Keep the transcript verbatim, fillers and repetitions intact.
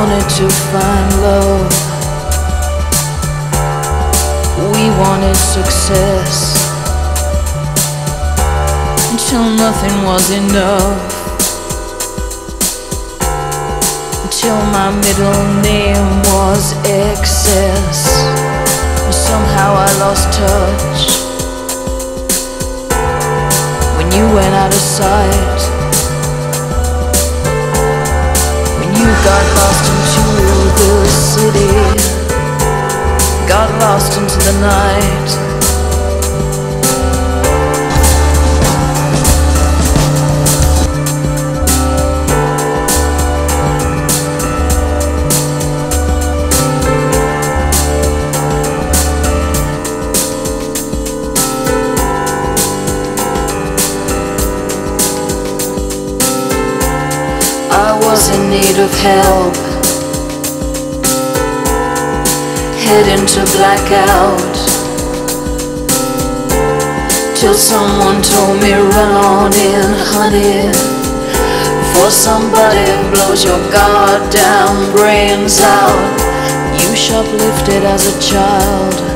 wanted to find love, we wanted success, until nothing was enough, until my middle name was excess. Somehow I lost touch when you went out of sight, when you got lost into the city, got lost into the night. I was in need of help, heading to blackout, till someone told me run on in, honey, before somebody blows your goddamn brains out. You shoplifted as a child,